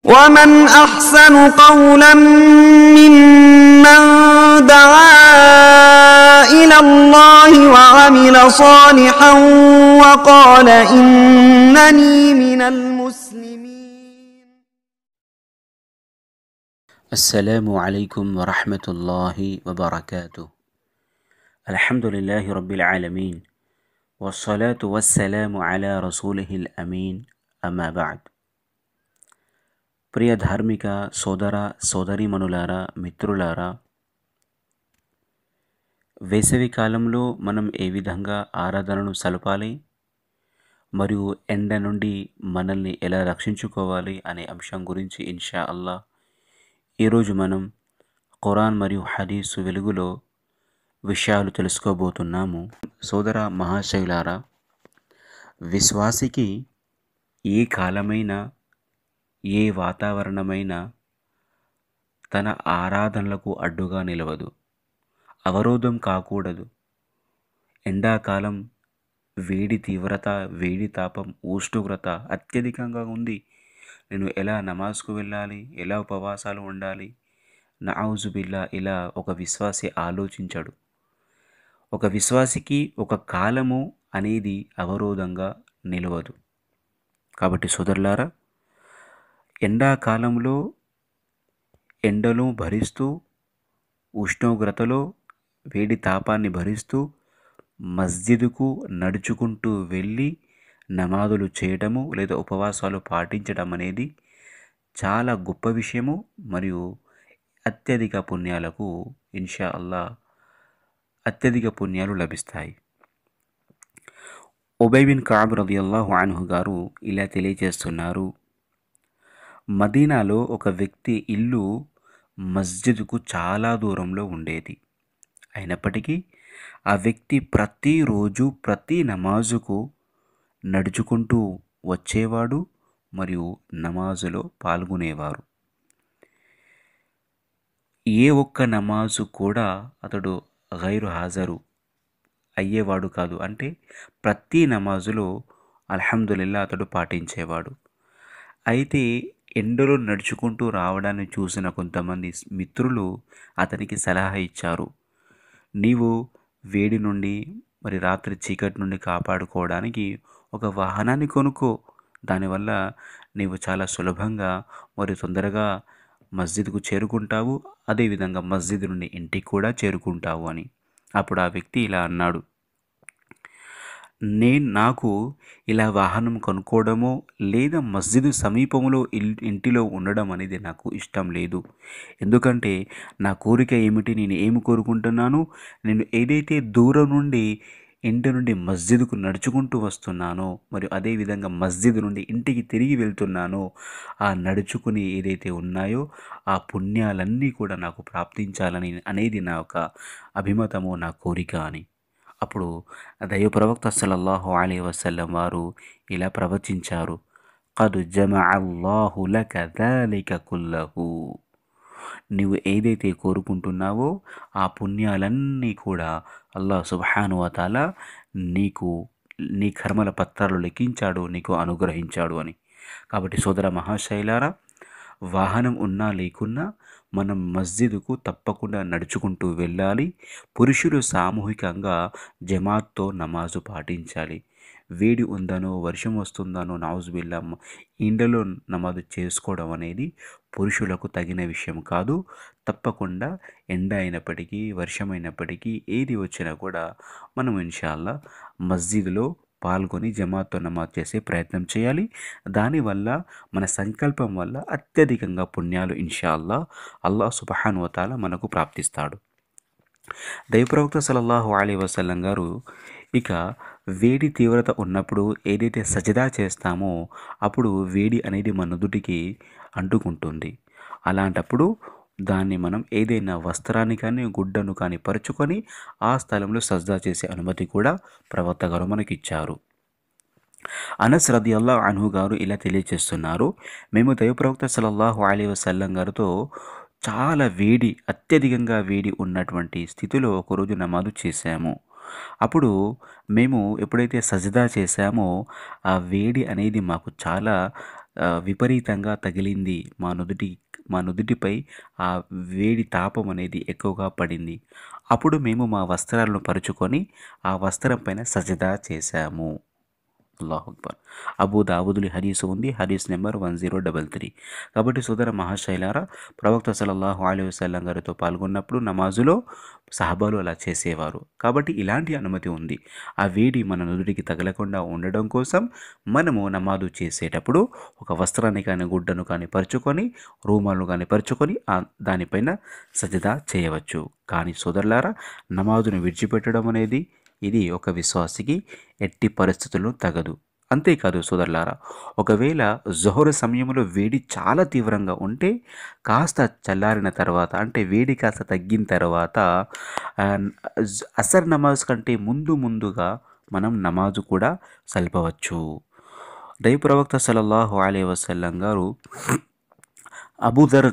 ومن أحسن قولا ممن دعا إلى الله وعمل صالحا وقال إنني من المسلمين. السلام عليكم ورحمة الله وبركاته. الحمد لله رب العالمين والصلاة والسلام على رسوله الأمين أما بعد. ప్రియ ధార్మిక సోదర సోదరీమణులారా, మిత్రులారా, వేసవి కాలంలో మనం ఏ విధంగా ఆరాధనను సలపాలి మరియు ఎండ నుండి మనల్ని ఎలా రక్షించుకోవాలి అనే అంశం గురించి ఇన్షా అల్లా ఈరోజు మనం ఖురాన్ మరియు హదీసు వెలుగులో విషయాలు తెలుసుకోబోతున్నాము. సోదర మహాశయులారా, విశ్వాసికి ఏ కాలమైనా ఏ వాతావరణమైనా తన ఆరాధనలకు అడ్డుగా నిలవదు, అవరోధం కాకూడదు. ఎండాకాలం వేడి తీవ్రత, వేడి తాపం, ఉష్ణోగ్రత అత్యధికంగా ఉంది. నేను ఎలా నమాజ్కు వెళ్ళాలి, ఎలా ఉపవాసాలు ఉండాలి, నఔజు బిల్లా, ఇలా ఒక విశ్వాసి ఆలోచించడు. ఒక విశ్వాసికి ఒక కాలము అనేది అవరోధంగా నిలవదు. కాబట్టి సోదరులారా, ఎండాకాలంలో ఎండలు భరిస్తూ, ఉష్ణోగ్రతలో వేడి తాపాన్ని భరిస్తూ మస్జిద్కు నడుచుకుంటూ వెళ్ళి నమాజులు చేయడము లేదా ఉపవాసాలు పాటించడం అనేది చాలా గొప్ప విషయము మరియు అత్యధిక పుణ్యాలకు ఇన్షా అల్లా అత్యధిక పుణ్యాలు లభిస్తాయి. ఉబయ్ బిన్ కఅబ్ రదియల్లాహు అన్హు గారు ఇలా తెలియజేస్తున్నారు, మదీనాలో ఒక వ్యక్తి ఇల్లు మస్జిద్కు చాలా దూరంలో ఉండేది. అయినప్పటికీ ఆ వ్యక్తి ప్రతిరోజు ప్రతి నమాజుకు నడుచుకుంటూ వచ్చేవాడు మరియు నమాజులో పాల్గొనేవారు. ఏ ఒక్క నమాజు కూడా అతడు గైరు హాజరు అయ్యేవాడు కాదు. అంటే ప్రతి నమాజులో అల్హమ్దులిల్లా అతడు పాటించేవాడు. అయితే ఎండలో నడుచుకుంటూ రావడాన్ని చూసిన కొంతమంది మిత్రులు అతనికి సలహా ఇచ్చారు, నీవు వేడి నుండి మరి రాత్రి చీకటి నుండి కాపాడుకోవడానికి ఒక వాహనాన్ని కొనుక్కో, దానివల్ల నీవు చాలా సులభంగా మరియు తొందరగా మస్జిద్కు చేరుకుంటావు, అదేవిధంగా మస్జిద్ నుండి ఇంటికి కూడా చేరుకుంటావు అని. అప్పుడు ఆ వ్యక్తి ఇలా అన్నాడు, నాకు ఇలా వాహనం కొనుక్కోవడమో లేదా మస్జిద్ సమీపంలో ఇంటిలో ఉండడం అనేది నాకు ఇష్టం లేదు. ఎందుకంటే నా కోరిక ఏమిటి, నేను ఏమి కోరుకుంటున్నాను, నేను ఏదైతే దూరం నుండి ఇంటి నుండి మస్జిద్కు నడుచుకుంటూ వస్తున్నానో మరియు అదేవిధంగా మస్జిద్ నుండి ఇంటికి తిరిగి వెళ్తున్నానో ఆ నడుచుకుని ఏదైతే ఉన్నాయో ఆ పుణ్యాలన్నీ కూడా నాకు ప్రాప్తించాలని అనేది నా యొక్క అభిమతము, నా కోరిక అని. అప్పుడు దైవ ప్రవక్త సల్లల్లాహు అలైహి వసల్లం వారు ఇలా ప్రవచించారు, ఖద్ జమఅల్లాహు లక దాలిక కుల్లహు. నీవు ఏదైతే కోరుకుంటున్నావో ఆ పుణ్యాలన్నీ కూడా అల్లాహ్ సుబ్హానహు వ తఆలా నీకు నీ కర్మల పత్రాలు లెక్కించాడు, నీకు అనుగ్రహించాడు అని. కాబట్టి సోదర మహాశైలారా, వాహనం ఉన్నా లేకున్నా మనం మస్జిద్కు తప్పకుండా నడుచుకుంటూ వెళ్ళాలి. పురుషులు సామూహికంగా జమాత్తో నమాజు పాటించాలి. వేడి ఉందనో వర్షం వస్తుందనో నౌజుబిల్లా ఇండలో నమాజు చేసుకోవడం అనేది పురుషులకు తగిన విషయం కాదు. తప్పకుండా ఎండ అయినప్పటికీ వర్షమైనప్పటికీ ఏది వచ్చినా కూడా మనం ఇన్షాల్లా మస్జిద్లో పాల్గొని జమాత్తో నమాజ్ చేసే ప్రయత్నం చేయాలి. దానివల్ల మన సంకల్పం వల్ల అత్యధికంగా పుణ్యాలు ఇన్షాల్లా అల్లాహ్ సుబ్హానహు వ తఆలా మనకు ప్రాప్తిస్తాడు. దైవప్రవక్త సల్లల్లాహు అలైహి వసల్లం గారు ఇక వేడి తీవ్రత ఉన్నప్పుడు ఏదైతే సజదా చేస్తామో అప్పుడు వేడి అనేది మన నుదుటికి అంటుకుంటుంది. అలాంటప్పుడు దాన్ని మనం ఏదైనా వస్త్రాన్ని కానీ గుడ్డను కానీ పరుచుకొని ఆ స్థలంలో సజ్దా చేసే అనుమతి కూడా ప్రవక్త గారు మనకిచ్చారు. అనస్ రదియల్లాహు అన్హు గారు ఇలా తెలియజేస్తున్నారు, మేము దైవప్రవక్త సల్లల్లాహు అలైహి వసల్లం గారితో చాలా వేడి, అత్యధికంగా వేడి ఉన్నటువంటి స్థితిలో ఒకరోజు నమాజు చేశాము. అప్పుడు మేము ఎప్పుడైతే సజదా చేశామో ఆ వేడి అనేది మాకు చాలా విపరీతంగా తగిలింది. మా నుదుటిపై ఆ వేడి తాపం అనేది ఎక్కువగా పడింది. అప్పుడు మేము మా వస్త్రాలను పరుచుకొని ఆ వస్త్రం పైన సజదా చేశాము. అల్లాహు అక్బర్. అబూ దావుదులి హదీసు ఉంది, హదీస్ నెంబర్ 1033. కాబట్టి సోదర మహాశైలారా, ప్రవక్త సల్లల్లాహు అలైహి వసల్లం గారితో పాల్గొన్నప్పుడు నమాజులో సహాబాలు అలా చేసేవారు. కాబట్టి ఇలాంటి అనుమతి ఉంది. ఆ వేడి మన నుదుటికి తగలకుండా ఉండడం కోసం మనము నమాజు చేసేటప్పుడు ఒక వస్త్రాన్ని కానీ గుడ్డను కానీ పరుచుకొని, రూమాలను కానీ పరుచుకొని దానిపైన సజదా చేయవచ్చు. కానీ సోదరులారా, నమాజును విడిచిపెట్టడం అనేది ఇది ఒక విశ్వాసికి ఎట్టి పరిస్థితుల్లో తగదు. అంతేకాదు సోదరులారా, ఒకవేళ జొహరు సమయంలో వేడి చాలా తీవ్రంగా ఉంటే కాస్త చల్లారిన తర్వాత, అంటే వేడి కాస్త తగ్గిన తర్వాత అసర్ నమాజ్ కంటే ముందుగా మనం నమాజు కూడా సల్పవచ్చు. దైవ ప్రవక్త సల్లల్లాహు అలైహి వసల్లం గారు అబూదర్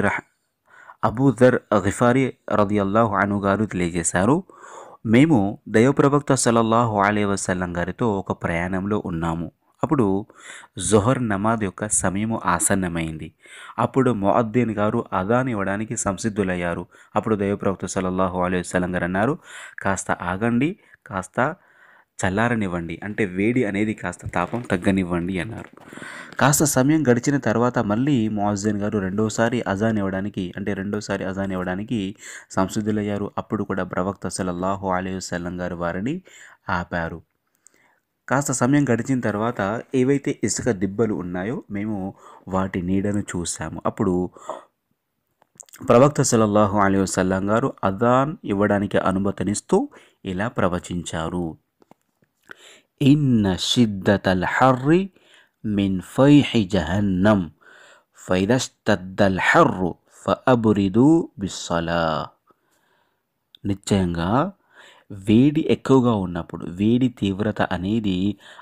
గిఫారీ రదియల్లాహు అన్హు గారు తెలియజేశారు, మేము దైవ ప్రవక్త సల్లల్లాహు అలైహి వసల్లం గారితో ఒక ప్రయాణంలో ఉన్నాము. అప్పుడు జొహర్ నమాజ్ యొక్క సమయము ఆసన్నమైంది. అప్పుడు ముఅద్దిన్ గారు అదాన్ ఇవ్వడానికి సంసిద్ధులయ్యారు. అప్పుడు దైవ ప్రవక్త సల్లల్లాహు అలైహి వసల్లం గారు అన్నారు, కాస్త ఆగండి, కాస్త చల్లారనివ్వండి, అంటే వేడి అనేది కాస్త తాపం తగ్గనివ్వండి అన్నారు. కాస్త సమయం గడిచిన తర్వాత మళ్ళీ ముఅజ్జిన్ గారు రెండోసారి అజాన్ ఇవ్వడానికి సంసిద్ధులయ్యారు. అప్పుడు కూడా ప్రవక్త సల్లల్లాహు అలైహి వసల్లం గారు వారిని ఆపారు. కాస్త సమయం గడిచిన తర్వాత ఏవైతే ఇసుక దిబ్బలు ఉన్నాయో మేము వాటి నీడను చూసాము. అప్పుడు ప్రవక్త సల్లల్లాహు అలైహి వసల్లం గారు అజాన్ ఇవ్వడానికి అనుమతినిస్తూ ఇలా ప్రవచించారు, ఇన్న షిద్దతల్ హర్రి మిన్ ఫైహి జహన్నం ఫైదష్టద్దల్ హర్రు ఫఅబ్రిదు బిస్సలా. నిశ్చయంగా వేడి ఎక్కువగా ఉన్నప్పుడు, వేడి తీవ్రత అనేది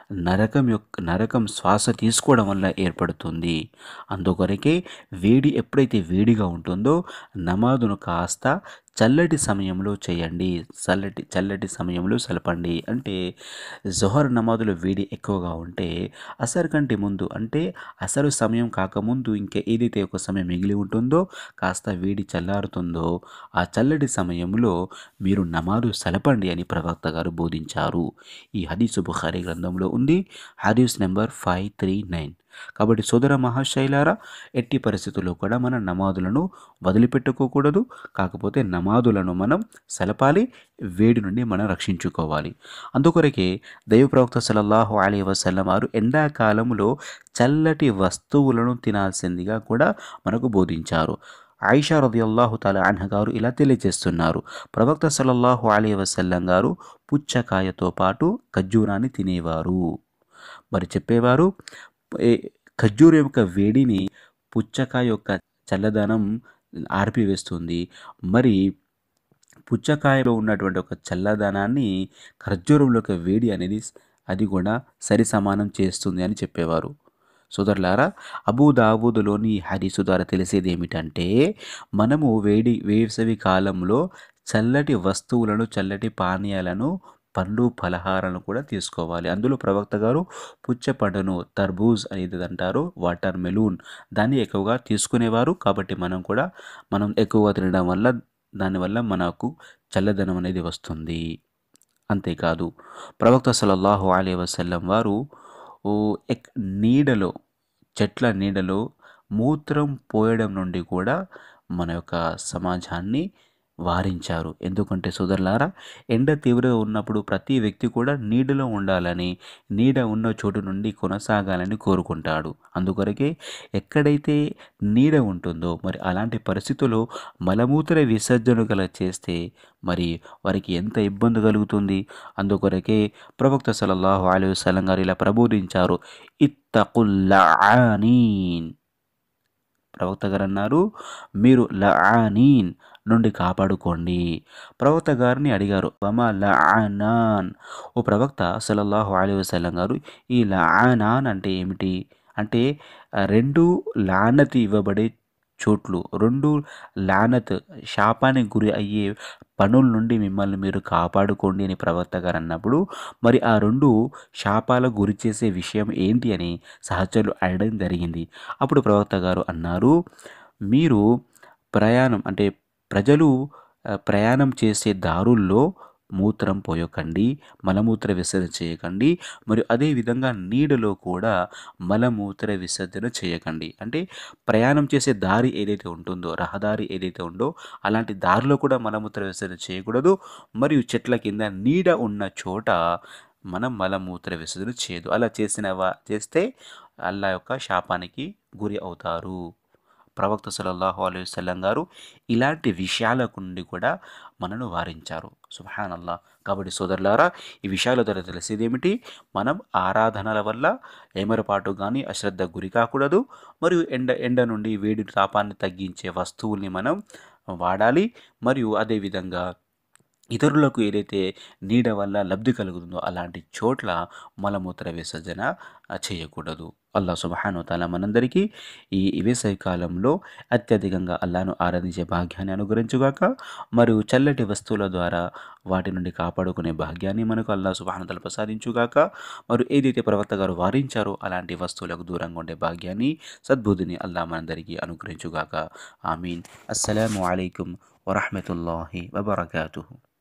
నరకం శ్వాస తీసుకోవడం వల్ల ఏర్పడుతుంది. అందుకొరకే వేడి ఎప్పుడైతే వేడిగా ఉంటుందో నమాజును కాస్త చల్లటి సమయంలో చేయండి, చల్లటి సమయంలో సలపండి. అంటే జొహర్ నమాజులో వేడి ఎక్కువగా ఉంటే అసర్ కంటే ముందు, అంటే అసలు సమయం కాకముందు ఇంకా ఏదైతే ఒక సమయం మిగిలి ఉంటుందో, కాస్త వేడి చల్లారుతుందో ఆ చల్లటి సమయంలో మీరు నమాజు సలపండి అని ప్రవక్త గారు బోధించారు. ఈ హదీసు బుఖారీ గ్రంథంలో ఉంది, హదీస్ నెంబర్ 539. కాబట్టి సోదర మహాశైలారా, ఎట్టి పరిస్థితుల్లో కూడా మనం నమాజులను వదిలిపెట్టుకోకూడదు. కాకపోతే నమాజులను మనం సలపాలి, వేడి నుండి మనం రక్షించుకోవాలి. అందుకొరకే దైవ ప్రవక్త సల్లల్లాహు అలైహి వసల్లం వారు ఎండాకాలంలో చల్లటి వస్తువులను తినాల్సిందిగా కూడా మనకు బోధించారు. ఆయిషా రదియల్లాహు తఆలా అన్హా గారు ఇలా తెలియజేస్తున్నారు, ప్రవక్త సల్లల్లాహు అలైహి వసల్లం గారు పుచ్చకాయతో పాటు ఖర్జూరాన్ని తినేవారు. మరి చెప్పేవారు, ఖర్జూరం యొక్క వేడిని పుచ్చకాయ యొక్క చల్లదనం ఆర్పివేస్తుంది. మరి పుచ్చకాయలో ఉన్నటువంటి ఒక చల్లదనాన్ని ఖర్జూరంలో ఒక వేడి అనేది అది కూడా సరి సమానం చేస్తుంది అని చెప్పేవారు. సోదరులారా, అబూ దావూదులోని హదీసు ద్వారా తెలిసేది ఏమిటంటే, మనము వేసవి కాలంలో చల్లటి వస్తువులను, చల్లటి పానీయాలను, పండ్లు ఫలహారాలను కూడా తీసుకోవాలి. అందులో ప్రవక్త గారు పుచ్చపండును, తర్బూజ్ అనేది అంటారు, వాటర్ మెలూన్, దాన్ని ఎక్కువగా తీసుకునేవారు. కాబట్టి మనం ఎక్కువగా తినడం వల్ల దానివల్ల మనకు చల్లదనం అనేది వస్తుంది. అంతేకాదు ప్రవక్త సల్లల్లాహు అలైహి వసల్లం వారు చెట్ల నీడలో మూత్రం పోయడం నుండి కూడా మన యొక్క సమాజాన్ని వారించారు. ఎందుకంటే సోదరులారా, ఎండ తీవ్రంగా ఉన్నప్పుడు ప్రతి వ్యక్తి కూడా నీడలో ఉండాలని, నీడ ఉన్న చోటు నుండి కొనసాగాలని కోరుకుంటాడు. అందుకొరకే ఎక్కడైతే నీడ ఉంటుందో మరి అలాంటి పరిస్థితుల్లో మలమూత్ర విసర్జన చేస్తే మరి వారికి ఎంత ఇబ్బంది కలుగుతుంది. అందుకొరకే ప్రవక్త సల్లల్లాహు అలైహి వసల్లం గారు ఇలా ప్రబోధించారు, ఇత్తఖుల్ లఆనీన్. ప్రవక్త గారు అన్నారు, మీరు లఆనీన్ నుండి కాపాడుకోండి. ప్రవక్త గారిని అడిగారు, వమా లఆనాన్, ఓ ప్రవక్త సల్లల్లాహు అలైహి వసల్లం గారు, ఈ లఆనాన్ అంటే ఏమిటి? అంటే రెండు లానతి ఇవ్వబడే చోట్లు, 2 లానత్ శాపానికి గురి అయ్యే పనుల నుండి మిమ్మల్ని మీరు కాపాడుకోండి అని ప్రవక్త గారు అన్నప్పుడు, మరి ఆ 2 శాపాలకు గురి చేసే విషయం ఏంటి అని సహచరులు అడగడం జరిగింది. అప్పుడు ప్రవక్త గారు అన్నారు, మీరు ప్రయాణం అంటే ప్రజలు ప్రయాణం చేసే దారుల్లో మూత్రం పోయకండి, మలమూత్ర విసర్జన చేయకండి, మరియు అదేవిధంగా నీడలో కూడా మలమూత్ర విసర్జన చేయకండి. అంటే ప్రయాణం చేసే దారి ఏదైతే ఉంటుందో, రహదారి ఏదైతే ఉందో అలాంటి దారిలో కూడా మలమూత్ర విసర్జన చేయకూడదు. మరియు చెట్ల కింద నీడ ఉన్న చోట మనం మలమూత్ర విసర్జన చేయదు. అలా చేస్తే అల్లా యొక్క శాపానికి గురి అవుతారు. ప్రవక్త సల్లల్లాహు అలైహి వసల్లం గారు ఇలాంటి విషయాల నుండి కూడా మనను వారించారు. సుబ్హానల్లా. కాబట్టి సోదరులారా, ఈ విషయాల ద్వారా తెలిసేది ఏమిటి? మనం ఆరాధనల వల్ల ఏమరపాటు కానీ అశ్రద్ధకు గురి కాకూడదు. మరియు ఎండ నుండి వేడి తాపాన్ని తగ్గించే వస్తువుల్ని మనం వాడాలి. మరియు అదేవిధంగా ఇతరులకు ఏదైతే నీడ వల్ల లబ్ధి కలుగుతుందో అలాంటి చోట్ల మలమూత్ర విసర్జన చేయకూడదు. అల్లా సుబ్హానహు వ తఆలా మనందరికీ ఈ వేసవి కాలంలో అత్యధికంగా అల్లాను ఆరాధించే భాగ్యాన్ని అనుగ్రహించుగాక. మరియు చల్లటి వస్తువుల ద్వారా వాటి నుండి కాపాడుకునే భాగ్యాన్ని మనకు అల్లా సుబ్హానహు వ తఆలా ప్రసాదించుగాక. మరియు ఏదైతే ప్రవక్త గారు వారించారో అలాంటి వస్తువులకు దూరంగా ఉండే భాగ్యాన్ని, సద్బుద్ధిని అల్లా మనందరికీ అనుగ్రహించుగాక. ఆమీన్. అస్సలాము అలైకుం వరహ్మతుల్లాహి వబరకాతుహు.